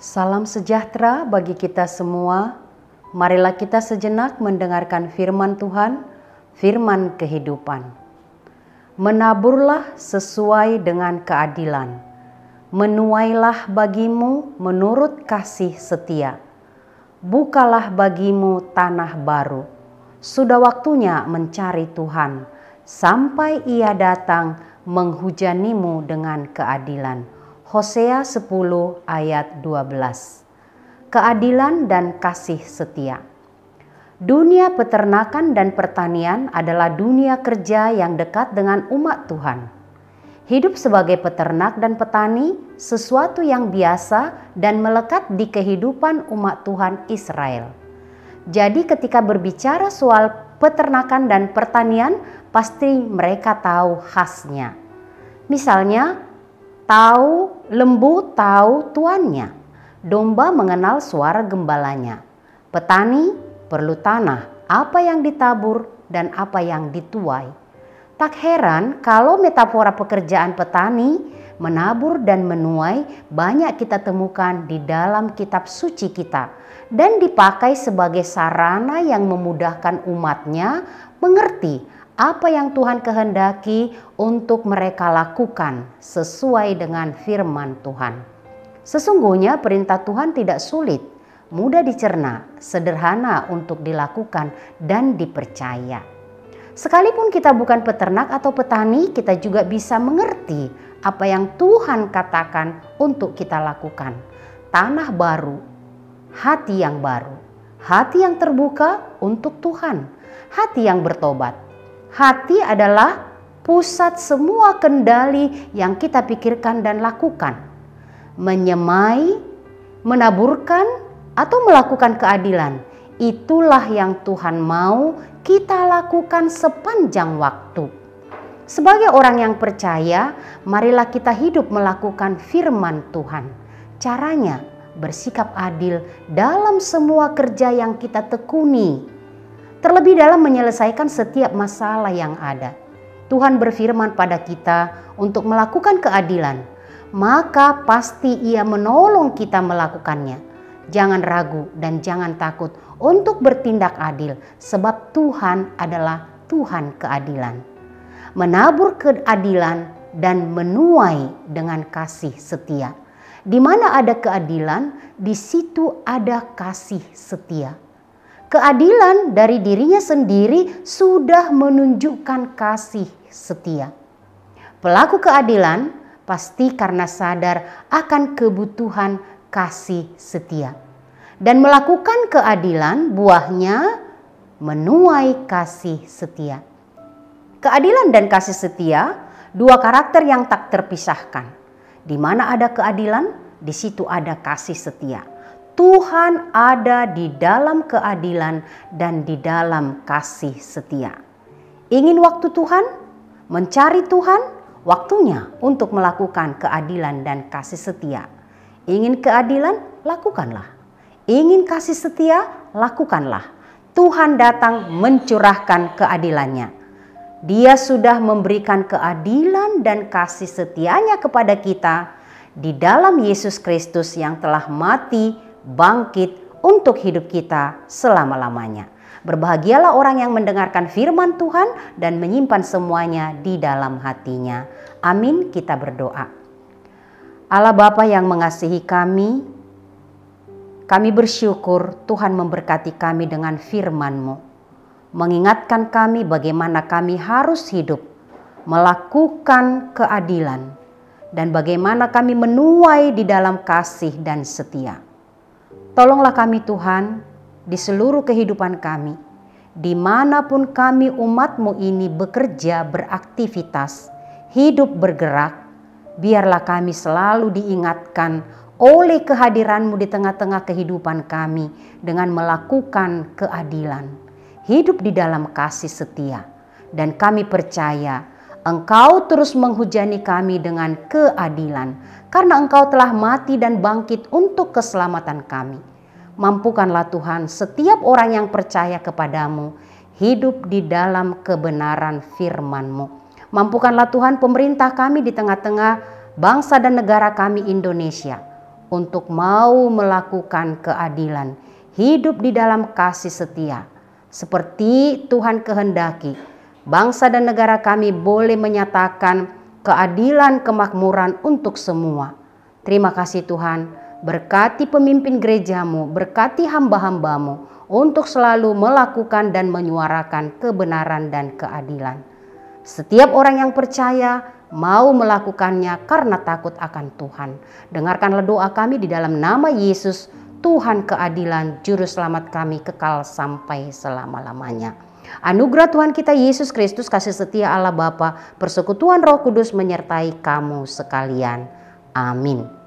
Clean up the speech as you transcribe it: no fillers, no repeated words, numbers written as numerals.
Salam sejahtera bagi kita semua. Marilah kita sejenak mendengarkan firman Tuhan, firman kehidupan. Menaburlah sesuai dengan keadilan. Menuailah bagimu menurut kasih setia. Bukalah bagimu tanah baru. Sudah waktunya mencari Tuhan, sampai Ia datang menghujanimu dengan keadilan. Hosea 10 ayat 12. Keadilan dan kasih setia. Dunia peternakan dan pertanian adalah dunia kerja yang dekat dengan umat Tuhan. Hidup sebagai peternak dan petani sesuatu yang biasa dan melekat di kehidupan umat Tuhan Israel. Jadi ketika berbicara soal peternakan dan pertanian, pasti mereka tahu khasnya. Misalnya, lembu tahu tuannya, domba mengenal suara gembalanya. Petani perlu tanah, apa yang ditabur dan apa yang dituai. Tak heran kalau metafora pekerjaan petani, menabur dan menuai banyak kita temukan di dalam kitab suci kita dan dipakai sebagai sarana yang memudahkan umatnya mengerti apa yang Tuhan kehendaki untuk mereka lakukan sesuai dengan firman Tuhan. Sesungguhnya perintah Tuhan tidak sulit, mudah dicerna, sederhana untuk dilakukan dan dipercaya. Sekalipun kita bukan peternak atau petani, kita juga bisa mengerti apa yang Tuhan katakan untuk kita lakukan. Tanah baru, hati yang baru, hati yang terbuka untuk Tuhan, hati yang bertobat. Hati adalah pusat semua kendali yang kita pikirkan dan lakukan. Menyemai, menaburkan, atau melakukan keadilan. Itulah yang Tuhan mau kita lakukan sepanjang waktu. Sebagai orang yang percaya, marilah kita hidup melakukan firman Tuhan. Caranya bersikap adil dalam semua kerja yang kita tekuni. Terlebih dalam menyelesaikan setiap masalah yang ada. Tuhan berfirman pada kita untuk melakukan keadilan, maka pasti Ia menolong kita melakukannya. Jangan ragu dan jangan takut untuk bertindak adil, sebab Tuhan adalah Tuhan keadilan. Menabur keadilan dan menuai dengan kasih setia. Di mana ada keadilan, di situ ada kasih setia. Keadilan dari dirinya sendiri sudah menunjukkan kasih setia. Pelaku keadilan pasti karena sadar akan kebutuhan kasih setia. Dan melakukan keadilan buahnya menuai kasih setia. Keadilan dan kasih setia, dua karakter yang tak terpisahkan. Di mana ada keadilan, di situ ada kasih setia. Tuhan ada di dalam keadilan dan di dalam kasih setia. Ingin waktu Tuhan? Mencari Tuhan? Waktunya untuk melakukan keadilan dan kasih setia. Ingin keadilan? Lakukanlah. Ingin kasih setia? Lakukanlah. Tuhan datang mencurahkan keadilannya. Dia sudah memberikan keadilan dan kasih setianya kepada kita di dalam Yesus Kristus yang telah mati, bangkit untuk hidup kita selama-lamanya. Berbahagialah orang yang mendengarkan firman Tuhan dan menyimpan semuanya di dalam hatinya. Amin, kita berdoa. Allah Bapa yang mengasihi kami bersyukur Tuhan memberkati kami dengan firman-Mu. Mengingatkan kami bagaimana kami harus hidup, melakukan keadilan, dan bagaimana kami menuai di dalam kasih dan setia. Tolonglah kami Tuhan di seluruh kehidupan kami, dimanapun kami umat-Mu ini bekerja, beraktivitas, hidup bergerak, biarlah kami selalu diingatkan oleh kehadiran-Mu di tengah-tengah kehidupan kami dengan melakukan keadilan, hidup di dalam kasih setia. Dan kami percaya Engkau terus menghujani kami dengan keadilan, karena Engkau telah mati dan bangkit untuk keselamatan kami. Mampukanlah Tuhan setiap orang yang percaya kepadamu, hidup di dalam kebenaran firman-Mu. Mampukanlah Tuhan pemerintah kami di tengah-tengah bangsa dan negara kami Indonesia, untuk mau melakukan keadilan, hidup di dalam kasih setia. Seperti Tuhan kehendaki, bangsa dan negara kami boleh menyatakan keadilan kemakmuran untuk semua. Terima kasih Tuhan, berkati pemimpin gerejamu, berkati hamba-hambamu untuk selalu melakukan dan menyuarakan kebenaran dan keadilan. Setiap orang yang percaya mau melakukannya karena takut akan Tuhan. Dengarkanlah doa kami di dalam nama Yesus, Tuhan keadilan, Juru Selamat kami kekal sampai selama-lamanya. Anugerah Tuhan kita Yesus Kristus, kasih setia Allah Bapa, persekutuan Roh Kudus menyertai kamu sekalian. Amin.